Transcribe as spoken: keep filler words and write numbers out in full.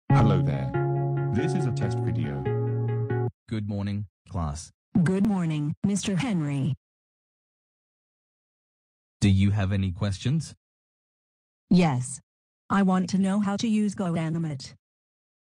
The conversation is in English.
Hello there. This is a test video. Good morning, class. Good morning, Mister Henry. Do you have any questions? Yes. I want to know how to use Goanimate.